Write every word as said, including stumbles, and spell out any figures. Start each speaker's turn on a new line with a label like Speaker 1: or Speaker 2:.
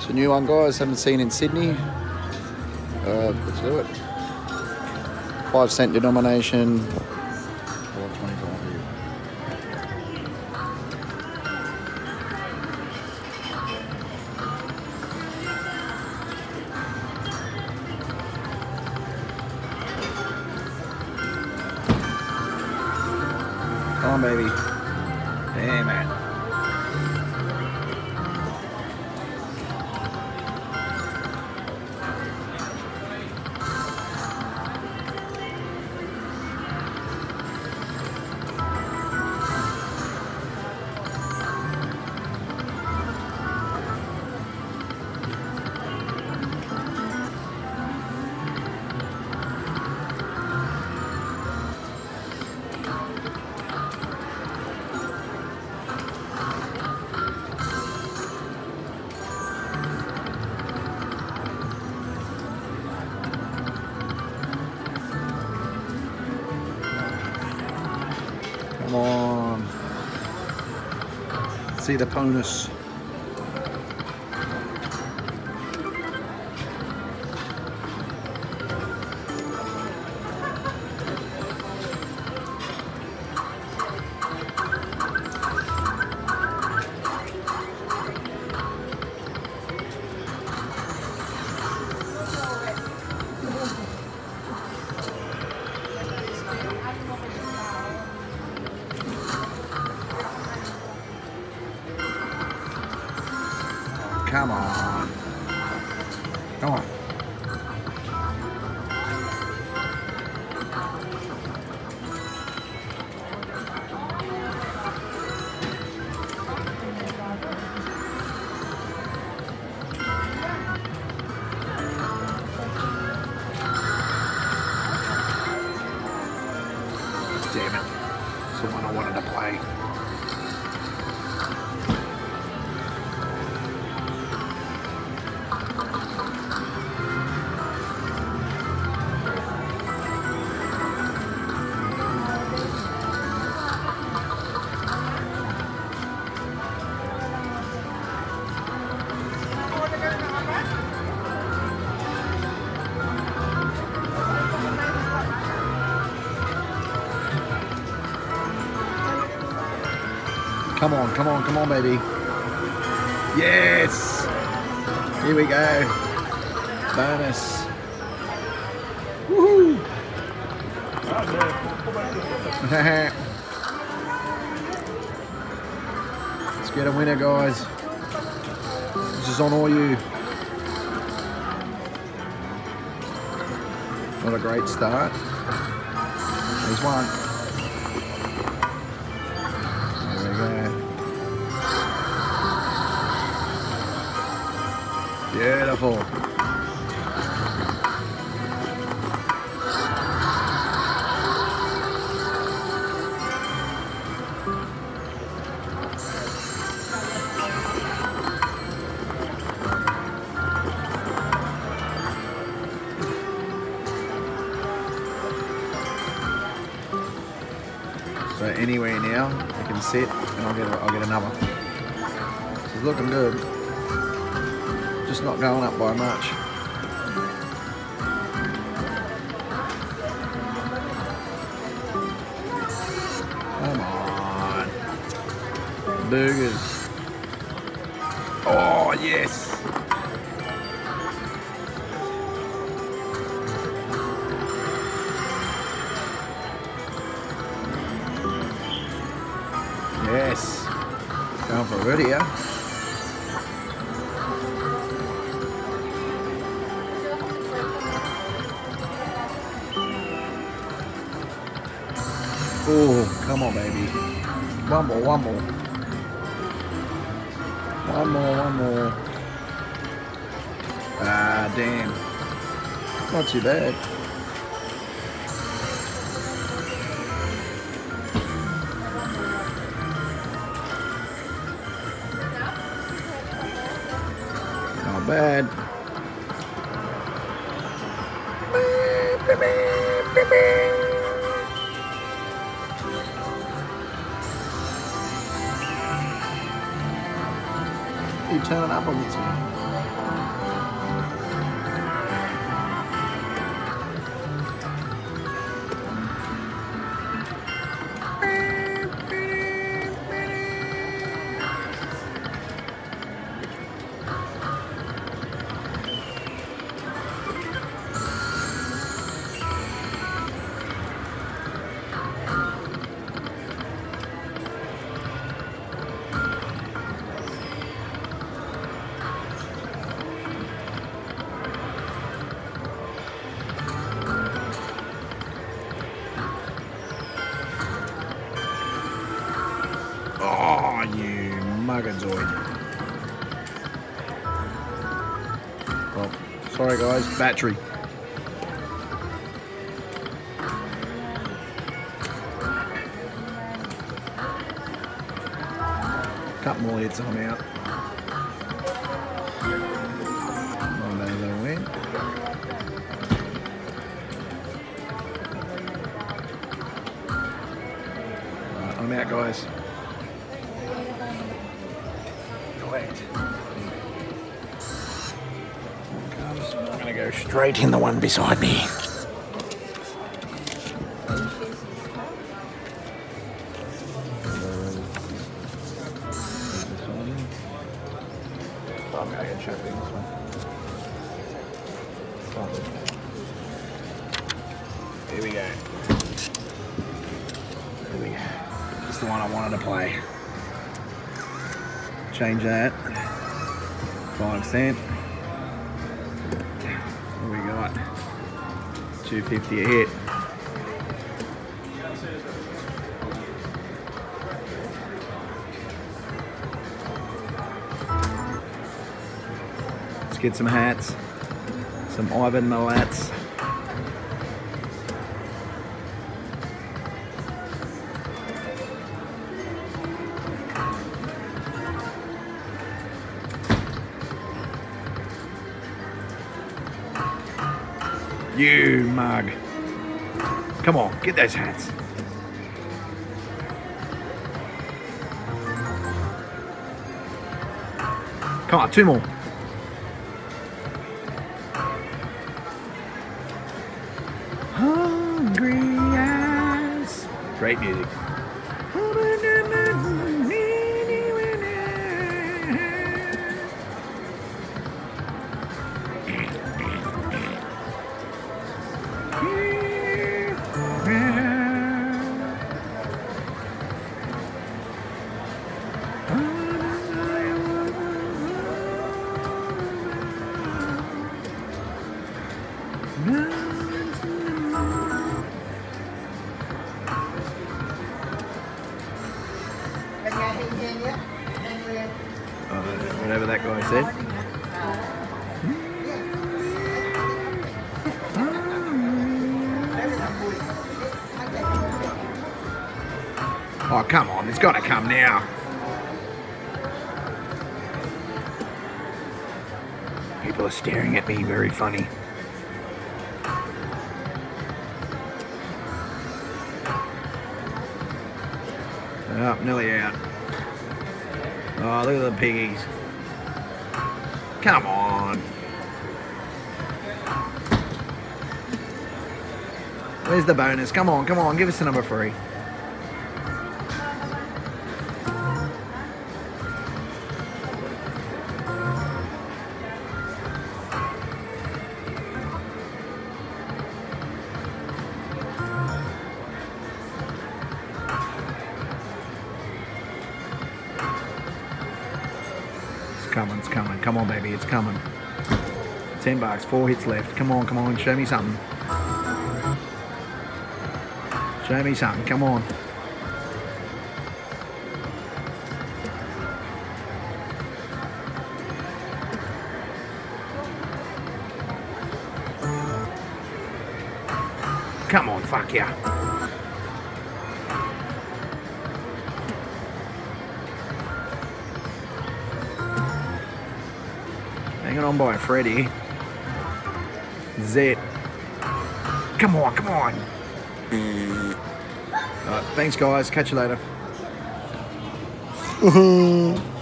Speaker 1: It's a new one, guys. Haven't seen in Sydney. Uh, let's do it. Five cent denomination. four twenty-five. Come on, baby. Damn it. Come on. See the bonus. Come on. Come on. Damn it. It's the one I wanted to play. Come on, come on, come on, baby. Yes! Here we go. Bonus. Woohoo! Let's get a winner, guys. This is on all you. Not a great start. There's one. Beautiful. So anywhere now, I can sit and I'll get a, I'll get another. This is looking good. Just not going up by much. Come on. Burgers. Oh, yes. Yes. Going for a video. Oh, come on, baby. One more, one more. One more, one more. Ah, damn. Not too bad. Not bad. You turn it up on this one. Zoid. Well, sorry guys, battery. Couple more hits, I'm out. One over the win. Right, I'm out, guys. Collect. I'm gonna go straight in the one beside me. I'm going to check this one. Here we go. Here we go. It's the one I wanted to play. Change that. Five cent. What we got? two fifty a hit. Let's get some hats, some Ivan Milats. You mug. Come on, get those hats. Come on, two more. Hungry eyes. Great music. Uh, whatever that guy said. Oh, come on, it's got to come now. People are staring at me, very funny. Oh, nearly out. Oh, look at the piggies. Come on. Where's the bonus? Come on, come on, give us the number three. It's coming, it's coming. Come on, baby, it's coming. Ten bucks, four hits left. Come on, come on, show me something. Show me something, come on. Come on, fuck yeah. Hanging on by Freddy. Zet. Come on, come on. Alright, thanks guys. Catch you later.